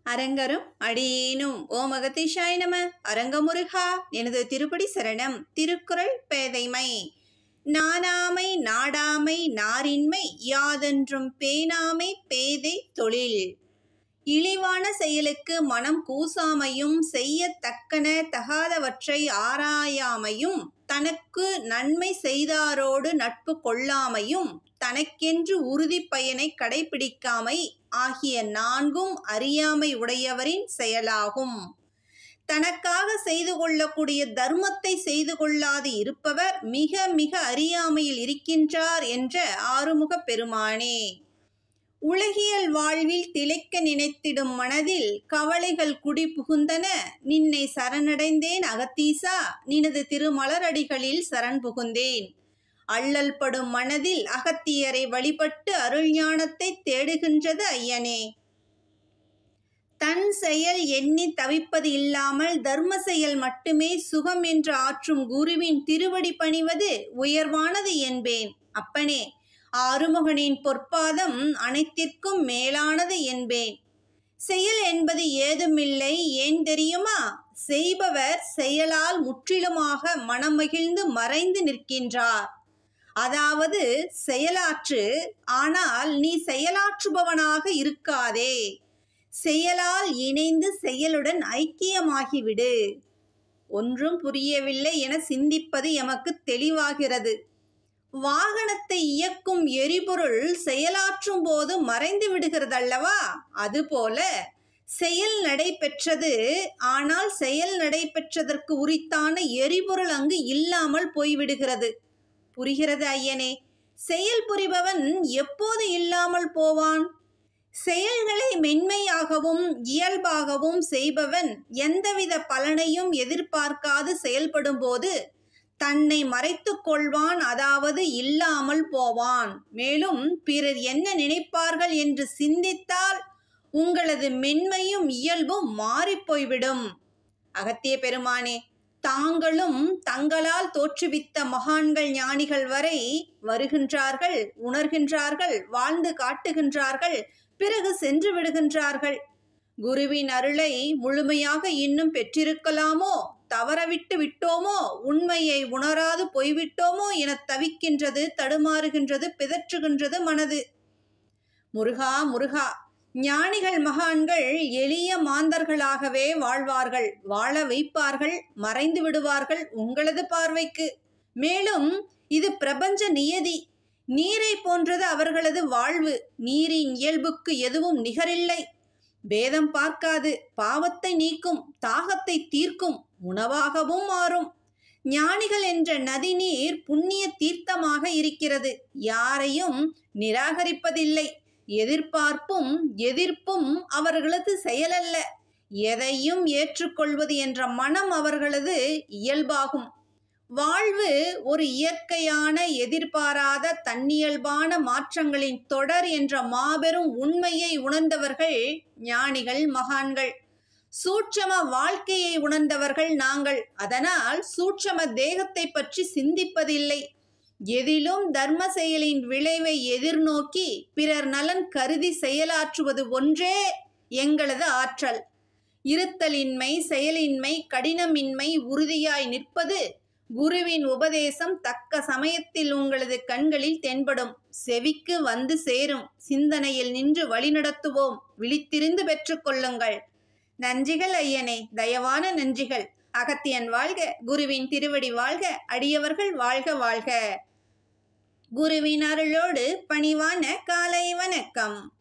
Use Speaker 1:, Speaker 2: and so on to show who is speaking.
Speaker 1: அரங்கரும் அடியேனும் ஓம் அகத்தீசாய நம. அரங்கமுருகா எனது திருப்படி சரணம். திருக்குறள் பேதைமை. நாணாமை நாடாமை நாரின்மை யாதென்றும் பேணாமை பேதை தொழில். இழிவான செயலுக்கு மனம் கூசாமையும் செய்யத்தக்கன தகாதவற்றை ஆராயாமையும் தனக்கு நன்மை செய்தாரோடு நட்பு கொள்ளாமையும் தனக்கென்று உறுதி பயனை கடைபிடிக்காமை ஆகிய நான்கும் அறியாமை உடையவரின் செயலாகும். தனக்காக செய்து கொள்ளக்கூடிய தர்மத்தை செய்து கொள்ளாது இருப்பவர் மிக மிக அறியாமையில் இருக்கின்றார் என்ற ஆறுமுக பெருமானே. உலகியல் வாழ்வில் திளைக்க நினைத்திடும் மனதில் கவலைகள் குடி புகுந்தன. நின்னை சரணடைந்தேன் அகத்தீசா, நினது திருமலரடிகளில் சரண் புகுந்தேன். அல்லல் படும் மனதில் அகத்தியரை வழிபட்டு அருள் ஞானத்தை தேடுகின்றது ஐயனே. தன் செயல் எண்ணி தவிப்பது இல்லாமல் தர்ம செயல் மட்டுமே சுகம் என்று ஆற்றும் குருவின் திருவடி பணிவது உயர்வானது என்பேன். அப்பனே, ஆறுமுகனின் பொற்பாதம் அனைத்திற்கும் மேலானது என்பேன். செயல் என்பது ஏதுமில்லை, ஏன் தெரியுமா? செய்பவர் செயலால் முற்றிலுமாக மனமகிழ்ந்து மறைந்து நிற்கின்றார். அதாவது செயலாற்று, ஆனால் நீ செயலாற்றுபவனாக இருக்காதே. செயலால் இணைந்து செயலுடன் ஐக்கியமாகிவிடு. ஒன்றும் புரியவில்லை என சிந்திப்பது எமக்கு தெளிவாகிறது. வாகனத்தை இயக்கும் எரிபொருள் செயலாற்றும் போது மறைந்து விடுகிறதல்லவா? அதுபோல செயல் நடைபெற்றது, ஆனால் செயல் நடைபெற்றதற்கு உரித்தான எரிபொருள் அங்கு இல்லாமல் போய்விடுகிறது. புரிகிறது ஐயனே? செயல் புரிபவன் எப்போது இல்லாமல் போவான்? செயல்களை மென்மையாகவும் இயல்பாகவும் செய்பவன் எந்தவித பலனையும் எதிர்பார்க்காது செயல்படும் போது தன்னை மறைத்து கொள்வான், அதாவது இல்லாமல் போவான். மேலும் பிறர் என்ன நினைப்பார்கள் என்று சிந்தித்தால் உங்களது மென்மையும் இயல்பும் மாறிப்போய்விடும். அகத்திய பெருமானே, தாங்களும் தங்களால் தோற்றுவித்த மகான்கள் ஞானிகள் வரை வருகின்றார்கள், உணர்கின்றார்கள், வாழ்ந்து காட்டுகின்றார்கள், பிறகு சென்று விடுகின்றார்கள். குருவின் அருளை முழுமையாக இன்னும் பெற்றிருக்கலாமோ, தவறவிட்டு விட்டோமோ, உண்மையை உணராது போய்விட்டோமோ என தவிக்கின்றது, தடுமாறுகின்றது, பிதற்றுகின்றது மனது. முருகா முருகா, ஞானிகள் மகான்கள் எளிய மாந்தர்களாகவே வாழ்வார்கள், வாழ வைப்பார்கள், மறைந்து விடுவார்கள் உங்களது பார்வைக்கு. மேலும் இது பிரபஞ்ச நியதி. நீரை போன்றது அவர்களது வாழ்வு. நீரின் இயல்புக்கு எதுவும் நிகரில்லை. பேதம் பார்க்காது, பாவத்தை நீக்கும், தாகத்தை தீர்க்கும், உணவாகவும் மாறும். ஞானிகள் என்ற நதி நீர் புண்ணிய தீர்த்தமாக இருக்கிறது. யாரையும் நிராகரிப்பதில்லை. எதிர்பார்ப்பும் எதிர்ப்பும் அவர்களது செயலல்ல. எதையும் ஏற்றுக்கொள்வது என்ற மனம் அவர்களது இயல்பாகும். வாழ்வு ஒரு இயற்கையான, எதிர்பாராத, தன்னியல்பான மாற்றங்களின் தொடர் என்ற மாபெரும் உண்மையை உணர்ந்தவர்கள் ஞானிகள் மகான்கள். சூட்சம வாழ்க்கையை உணர்ந்தவர்கள் நாங்கள். அதனால் சூட்சம தேகத்தை பற்றி சிந்திப்பதில்லை. எதிலும் தர்ம செயலின் விளைவை எதிர்நோக்கி பிறர் நலன் கருதி செயலாற்றுவது ஒன்றே எங்களது ஆற்றல். இருத்தலின்மை, செயலின்மை, கடினமின்மை, உறுதியாய் நிற்பது குருவின் உபதேசம் தக்க சமயத்தில் உங்களது கண்களில் தென்படும், செவிக்கு வந்து சேரும். சிந்தனையில் நின்று வழிநடத்துவோம். விழித்திருந்து பெற்றுக்கொள்ளுங்கள். நன்றிகள் ஐயனே, தயவான நன்றிகள். அகத்தியன் வாழ்க, குருவின் திருவடி வாழ்க, அடியவர்கள் வாழ்க வாழ்க. குருவின் அருளோடு பணிவான காலை வணக்கம்.